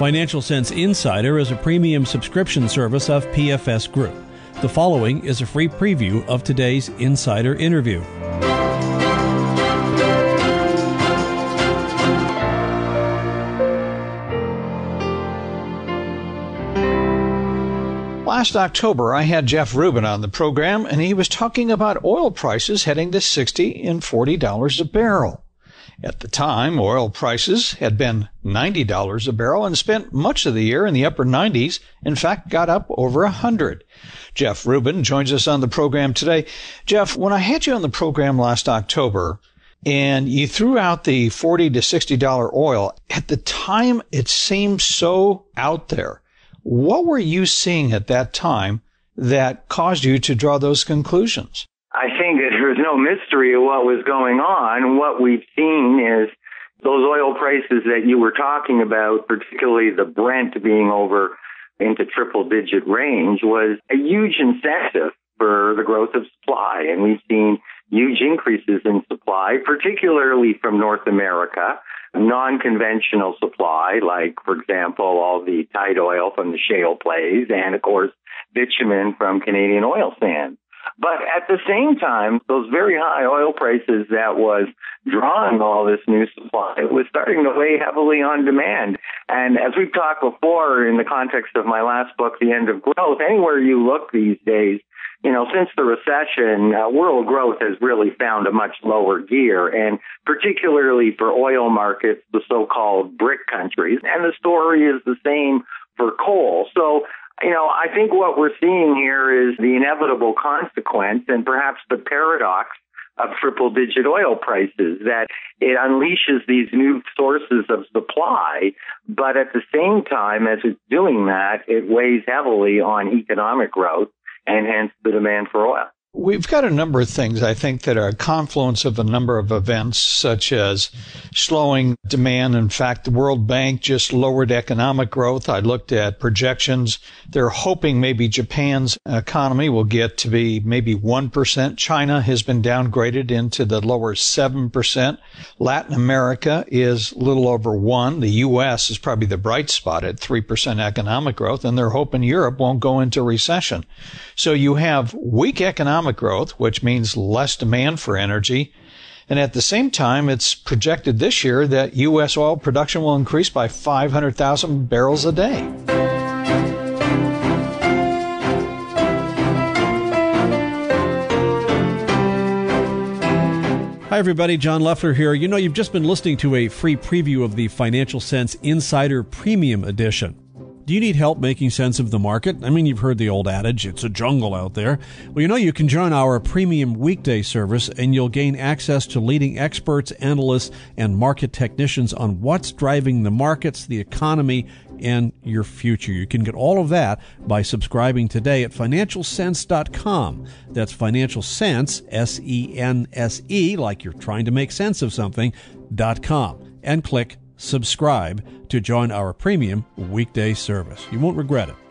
Financial Sense Insider is a premium subscription service of PFS Group. The following is a free preview of today's insider interview. Last October, I had Jeff Rubin on the program, and he was talking about oil prices heading to $60 and $40 a barrel. At the time, oil prices had been $90 a barrel and spent much of the year in the upper 90s, in fact, got up over 100. Jeff Rubin joins us on the program today. Jeff, when I had you on the program last October, and you threw out the $40 to $60 oil, at the time it seemed so out there. What were you seeing at that time that caused you to draw those conclusions? I think that there's no mystery of what was going on. What we've seen is those oil prices that you were talking about, particularly the Brent being over into triple-digit range, was a huge incentive for the growth of supply. And we've seen huge increases in supply, particularly from North America. Non-conventional supply, like, for example, all the tight oil from the shale plays and, of course, bitumen from Canadian oil sands. But at the same time, those very high oil prices that was drawing all this new supply was starting to weigh heavily on demand. And as we've talked before in the context of my last book, The End of Growth, anywhere you look these days, since the recession, world growth has really found a much lower gear, and particularly for oil markets, the so-called BRIC countries. And the story is the same for coal. So, I think what we're seeing here is the inevitable consequence and perhaps the paradox of triple-digit oil prices, that it unleashes these new sources of supply, but at the same time, as it's doing that, it weighs heavily on economic growth and hence the demand for oil. We've got a number of things, I think, that are a confluence of a number of events, such as slowing demand. In fact, the World Bank just lowered economic growth. I looked at projections. They're hoping maybe Japan's economy will get to be maybe 1%. China has been downgraded into the lower 7%. Latin America is a little over 1%. The U.S. is probably the bright spot at 3% economic growth, and they're hoping Europe won't go into recession. So you have weak economic growth, which means less demand for energy. And at the same time, it's projected this year that U.S. oil production will increase by 500,000 barrels a day. Hi, everybody. John Leffler here. You've just been listening to a free preview of the Financial Sense Insider Premium Edition. Do you need help making sense of the market? You've heard the old adage, it's a jungle out there. Well, you can join our premium weekday service and you'll gain access to leading experts, analysts, and market technicians on what's driving the markets, the economy, and your future. You can get all of that by subscribing today at financialsense.com. That's Financial Sense, S-E-N-S-E, like you're trying to make sense of something, .com, and click subscribe to join our premium weekday service. You won't regret it.